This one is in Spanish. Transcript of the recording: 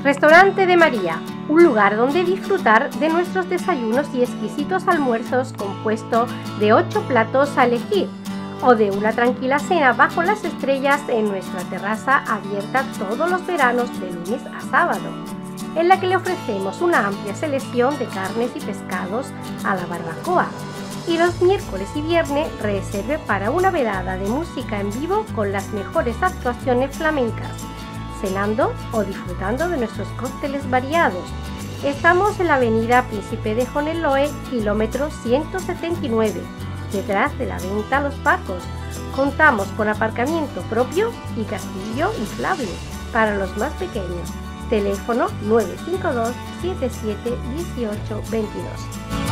Restaurante de María, un lugar donde disfrutar de nuestros desayunos y exquisitos almuerzos compuesto de 8 platos a elegir o de una tranquila cena bajo las estrellas en nuestra terraza abierta todos los veranos de lunes a sábado, en la que le ofrecemos una amplia selección de carnes y pescados a la barbacoa, y los miércoles y viernes reserve para una velada de música en vivo con las mejores actuaciones flamencas, cenando o disfrutando de nuestros cócteles variados. Estamos en la avenida Príncipe de Joneloe, kilómetro 179, detrás de la venta Los Pacos. Contamos con aparcamiento propio y castillo inflable para los más pequeños. Teléfono 952 77 18 22.